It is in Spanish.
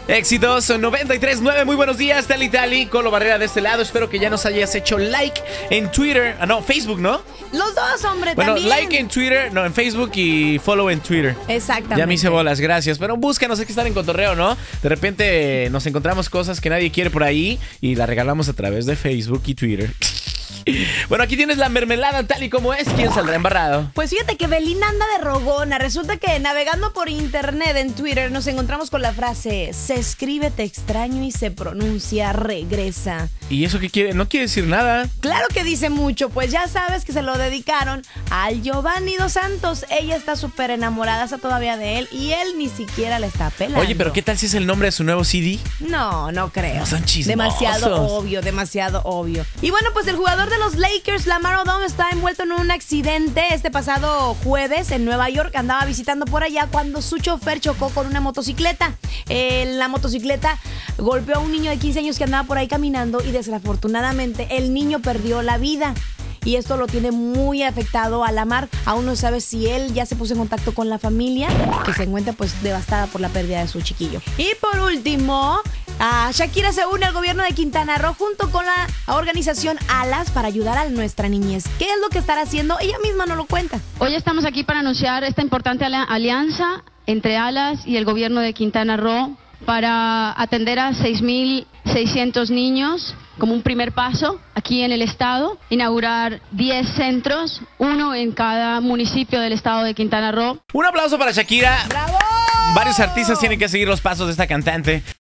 Éxitos 93.9, muy buenos días, Tali Tali, Colo Barrera de este lado. Espero que ya nos hayas hecho like en Twitter. Facebook, ¿no? Los dos, hombre, Bueno, también. like en Twitter, no, en Facebook y follow en Twitter. Exactamente. Ya me hice bolas, gracias. Pero búscanos, hay que estar en cotorreo, ¿no? De repente nos encontramos cosas que nadie quiere por ahí y la regalamos a través de Facebook y Twitter. Bueno, aquí tienes la mermelada tal y como es. ¿Quién saldrá embarrado? Pues fíjate que Belinda anda de rogona. Resulta que navegando por internet en Twitter nos encontramos con la frase: se escribe te extraño y se pronuncia regresa. ¿Y eso qué quiere? No quiere decir nada. Claro que dice mucho, pues ya sabes que se lo dedicaron al Giovanni Dos Santos. Ella está súper enamorada, está todavía de él y él ni siquiera le está pelando. Oye, pero ¿qué tal si es el nombre de su nuevo CD? No creo. No son chismosos. Demasiado obvio. Y bueno, pues el jugador de los Lakers, Lamar Odom, está envuelto en un accidente este pasado jueves en Nueva York. Andaba visitando por allá cuando su chofer chocó con una motocicleta. La motocicleta golpeó a un niño de 15 años que andaba por ahí caminando y desafortunadamente el niño perdió la vida. Y esto lo tiene muy afectado a Lamar. Aún no sabe si él ya se puso en contacto con la familia, que se encuentra pues devastada por la pérdida de su chiquillo. Y por último, Shakira se une al gobierno de Quintana Roo junto con la organización Alas para ayudar a nuestra niñez. ¿Qué es lo que estará haciendo? Ella misma no lo cuenta. Hoy estamos aquí para anunciar esta importante alianza entre Alas y el gobierno de Quintana Roo para atender a 6.600 niños como un primer paso aquí en el estado, inaugurar 10 centros, uno en cada municipio del estado de Quintana Roo. Un aplauso para Shakira. ¡Bravo! Varios artistas tienen que seguir los pasos de esta cantante.